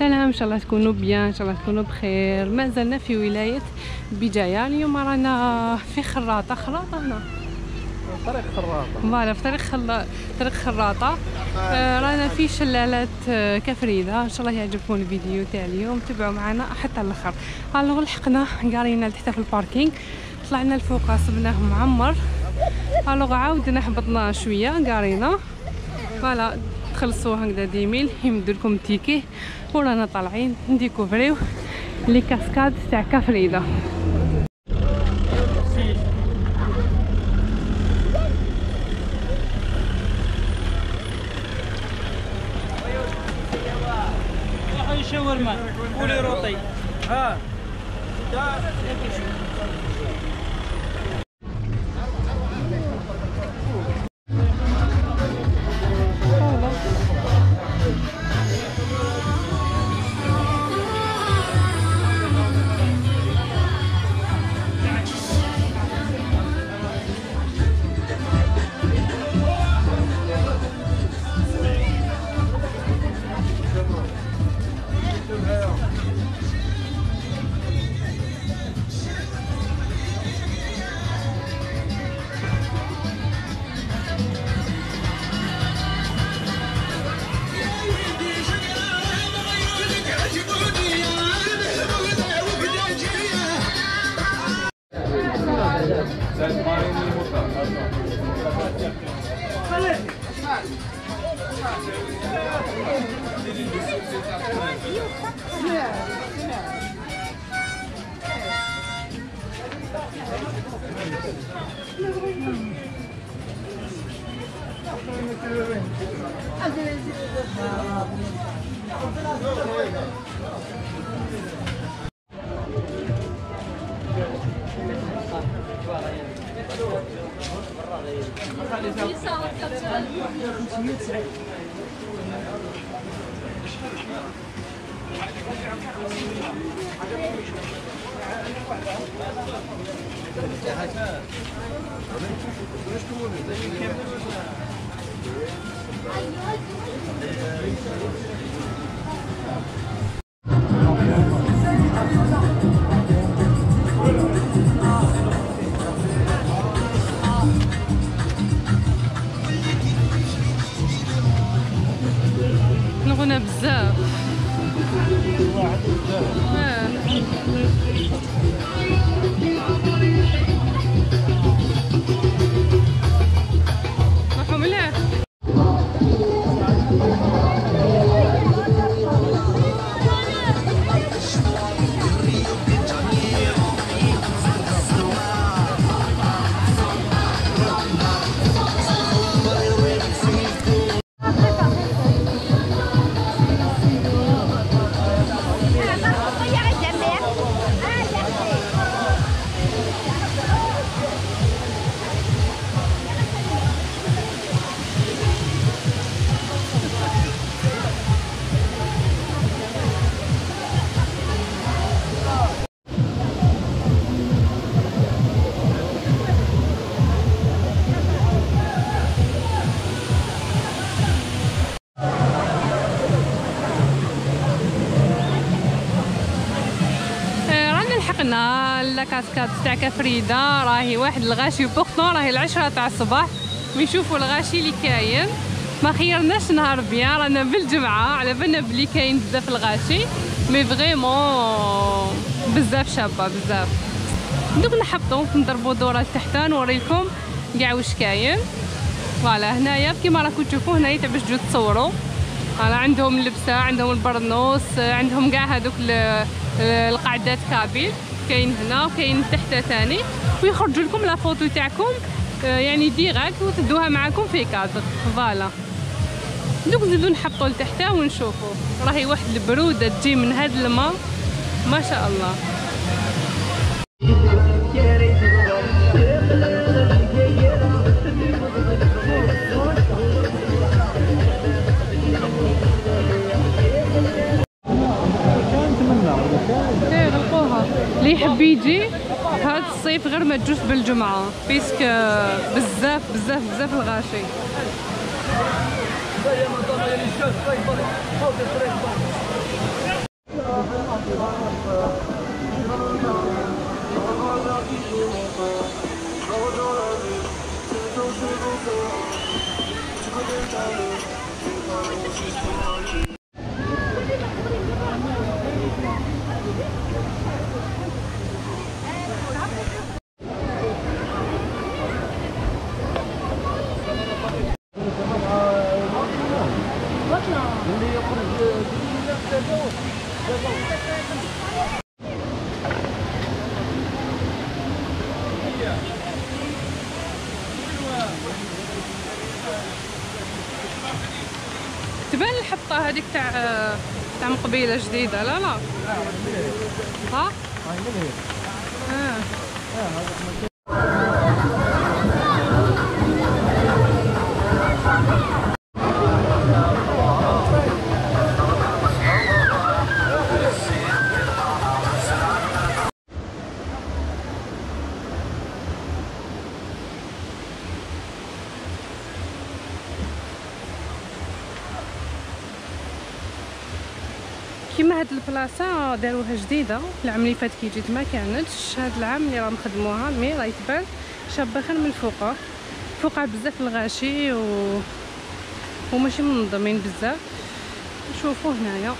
السلام، ان شاء الله تكونوا بيان، ان شاء الله تكونوا بخير. ما زلنا في ولايه بدايه. اليوم رانا في خراطه هنا طريق خراطه، فوالا في طريق خراطه. رانا في شلالات كفريده. ان شاء الله يعجبكم الفيديو تاع اليوم، تبعوا معنا حتى الاخر. الوغ لحقنا قارينا لتحت في الباركينغ، طلعنا الفوق صبناه معمر. الوغ عاودنا هبطنا شويه قارينا، فوالا تخلصوا هكذا 10,000 يمدوا لكم تيكي، ورانا طالعين نديكوفريو لي كاسكاد تاع كفريده. شاورما قولي روطي. ها نغنى بزاف. راحوا مليح. لحقنا لاكاسكاد تاع كفريده. راهي واحد الغاشي بورتون، راهي 10 تاع الصباح ويشوفوا الغاشي اللي كاين. ما خيرناش نهار بيان، رانا بالجمعه على بالنا بلي كاين بزاف الغاشي، مي فريمون بزاف شابه بزاف. دوك نحبطوا نضربوا دوره لتحت نوريكم كاع واش كاين. فوالا هنايا كيما راكم تشوفوا هنايا تاع باش تجوا تصوروا. فوالا عندهم اللبسه، عندهم البرنوس، عندهم كاع هذوك القعدات كابيل كاين هنا وكاين تحت ثاني، ويخرجوا لكم لا فوتو تاعكم يعني ديراكت وتدوها معاكم في كادر. فوالا دوك نزيدو نحطوا لتحت ونشوفوا. راهي واحد البروده تجي من هاد الماء ما شاء الله. اللي يحب يجي هاد الصيف غير ما تجوش بالجمعه، بيسك بزاف بزاف بزاف الغاشي. تبان الحطه هذيك تاع مقبيله جديده. لا لا ها كيما هاد البلاصه داروها جديده. العام اللي فات كي جيت ما كانتش، هاد العام اللي راهم خدموها مي راه تبان شابه خير من الفوقه. فوقها بزاف الغاشي وماشي منظمين بزاف. شوفوا هنايا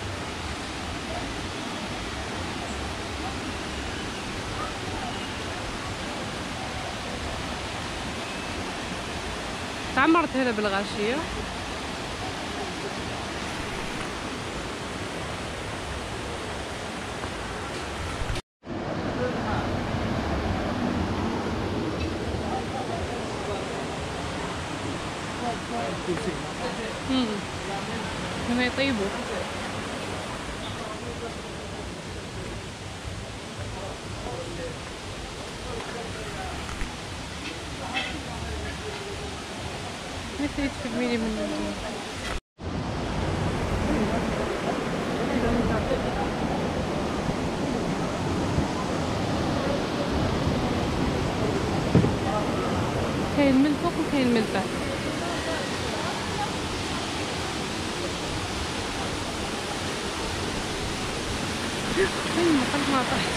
تعمرت هنا بالغاشيه. هنا يطيبوا. نسيت في الميني من كاين من الفوق وكاين من التحت. قد ما طحت.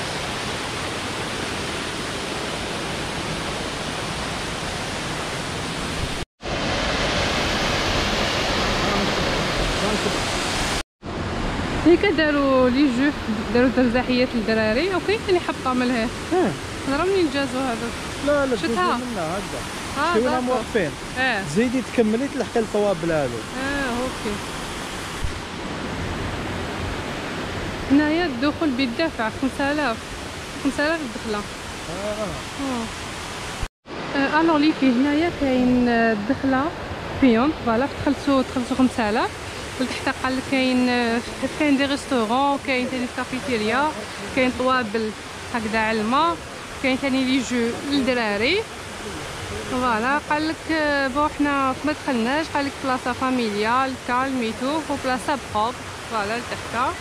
هيك داروا لي جو، داروا تمزاحيات للدراري وكاين ثاني حطه من لهيه. هضره منين جازو هذوك؟ لا شفتها منها هكذا. شوفي راهم واقفين. زيدي تكملي تلحقي الطوابل هذو. اوكي. هنايا الدخول بالدفع 5000 الدخله. الوغ لي فيه هنايا كاين الدخله بيون فوالا تخلصوا 5000. لتحت قال لك كاين دي ريستورون، كاين ثاني كافيتيريا، كاين طوابل هكذا على الماء، كاين ثاني لي جو للدراري. فوالا قال لك بون حنا ما دخلناش، قال لك بلاصه فاميليال كالميتو وبلاصه بروب فوالا لتحت.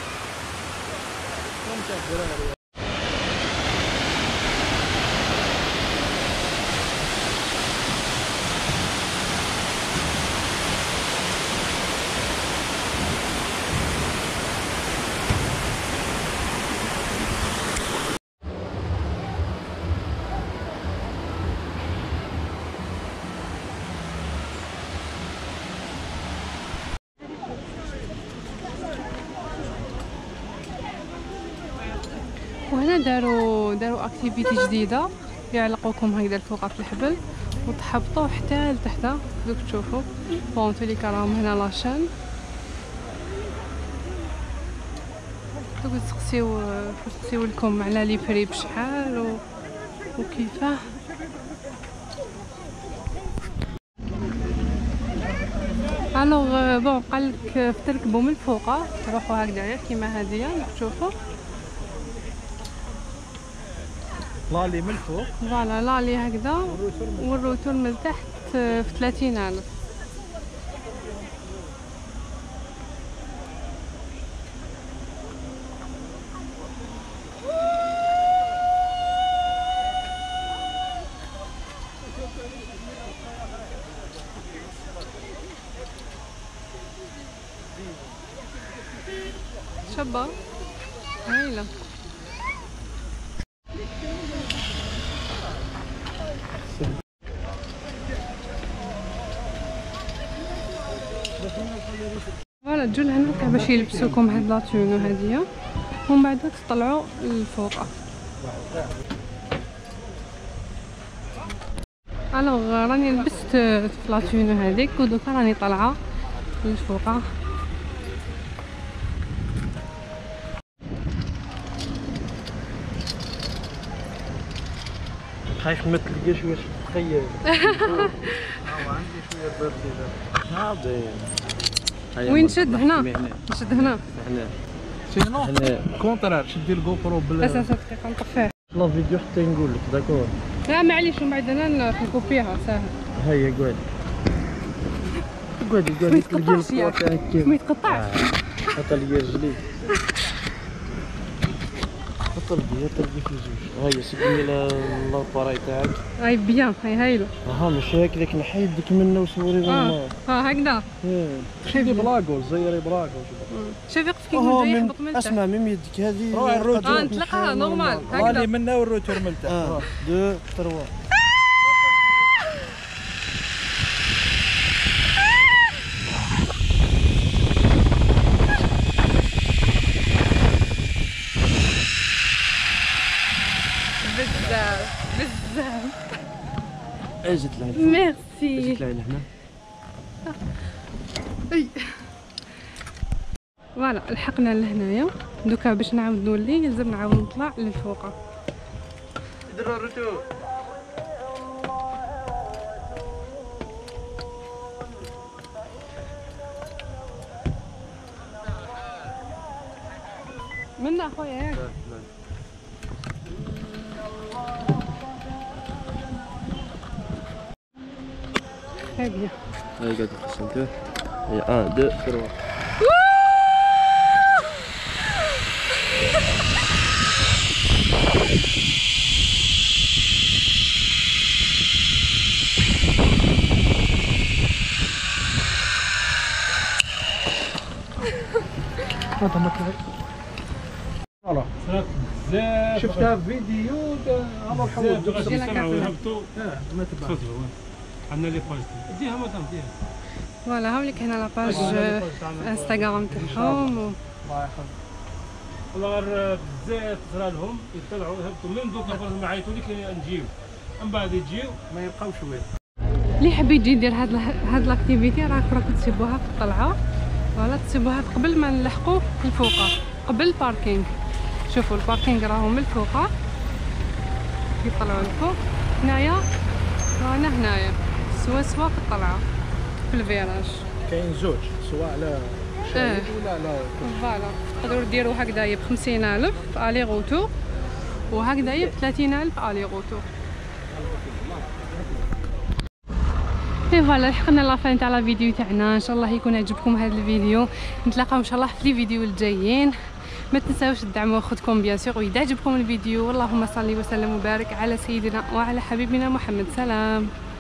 وهنا داروا اكتيفيتي جديده يعلقوكم هكذا الفوق في الحبل وتحبطوا حتى لتحت. دوك تشوفوا بونتو لي راهم هنا لاشين. دوك تسقسيو لكم على لي بري بشحال وكيفاه. الوغ بون قالك تركبوا من الفوق تروحوا هكذايا كيما هادية تشوفوا لالي من الفوق فوالا لالي هكذا والروتور من تحت في 30,000. شابة هايله. فوالا تجوا لهنا باش يلبسوكم هاد لاطونو هاديه، ومن بعد تطلعوا للفوق. الوغ راني لبست لاطونو هذيك ودوكا راني طالعه للفوق. خايف ما تلقاش واش تخيل. عندي شويه برد هذا. وين نشد هنا؟ نشد هنا. هنا سينو كونترار شدي الجوبرو بلا اساسا دقيقه نطفيه لا فيديو حتى نقول لك داكور. لا معليش ومن بعد انا نكوبيها ساهل. هيا قعدي قعدي ما يتقطعش ما يتقطعش. حط لي رجلي حط لي في زوج. هيا سيبني لاباراي تاعك. هاي بيان هاي هايله. ماشي هكذاك نحيد ديك منا وصوري لنا. هكذا شدي بلاكو زيري بلاكو. شوفي كيف كيكون جاي يهبط من تحت. اسمع ميم يدك هذه روح الروتور نطلقها نورمال هكذا. راني منا والروتور من تحت. 2 3 بزاف اجت لهنا. ميرسي. اجت لهنا. اي فوالا لحقنا لهنايا دوكا باش نعاود نولي لازم نعاود نطلع للفوق. دروا الروتور. منا خويا ياك. هاي بيان. هاي قاعد تسنتر. هي 1 2 3. هذا ما كان فوالا بزاف شفتها في فيديو هما الحوض هبطوا ما تبع عندنا لي باج ديها مدام ديها. فوالا هاوليك هنا لاباج انستغرام تاعهم. الله يحفظك. والله غير بزاف صرا لهم يطلعوا يهبطوا من دوك لاباج ما عيطوا لك نجيو من بعد يجيو ما يبقاوش وين. اللي حبي يجي يدير هاد لاكتيفيتي راكم تسيبوها في الطلعه. فوالا تسيبوها قبل ما نلحقوا الفوق قبل الباركينغ. شوفوا الباركينغ راهو من الفوق يطلعوا الفوق. هنايا رانا هنايا سوا في الطلعه في الفيراج. كاين زوج سواء على شاهد ولا على فوالا تقدروا ديروا هكذايا ب 50,000 الي غوتور وهكذايا ب 30,000 الي غوتور. اي فوالا لحقنا لافين تاع لا فيديو تاعنا. ان شاء الله يكون عجبكم هذا الفيديو. نتلاقاو ان شاء الله في لي فيديو الجايين. ما تنساوش تدعموا اخوتكم بيان سور. واذا عجبكم الفيديو اللهم صل وسلم وبارك على سيدنا وعلى حبيبنا محمد. سلام.